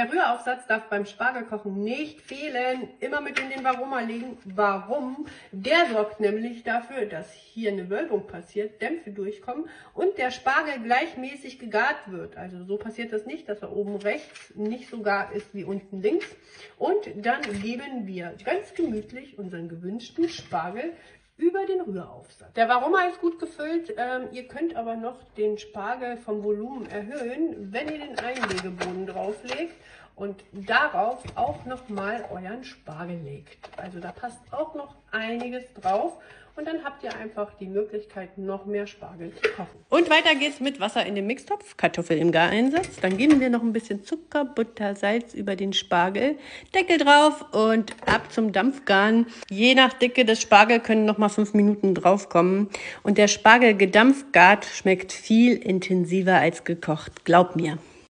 Der Rühraufsatz darf beim Spargelkochen nicht fehlen. Immer mit in den Varoma legen. Warum? Der sorgt nämlich dafür, dass hier eine Wölbung passiert, Dämpfe durchkommen und der Spargel gleichmäßig gegart wird. Also so passiert das nicht, dass er oben rechts nicht so gar ist wie unten links. Und dann geben wir ganz gemütlich unseren gewünschten Spargel über den Rühraufsatz. Der Varoma ist gut gefüllt. Ihr könnt aber noch den Spargel vom Volumen erhöhen, wenn ihr den Einlegeboden drauflegt und darauf auch nochmal euren Spargel legt. Also da passt auch noch einiges drauf. Und dann habt ihr einfach die Möglichkeit, noch mehr Spargel zu kochen. Und weiter geht's mit Wasser in den Mixtopf, Kartoffel im Gareinsatz. Dann geben wir noch ein bisschen Zucker, Butter, Salz über den Spargel. Deckel drauf und ab zum Dampfgaren. Je nach Dicke des Spargel können noch mal 5 Minuten draufkommen. Und der Spargel gedampft gart schmeckt viel intensiver als gekocht. Glaub mir.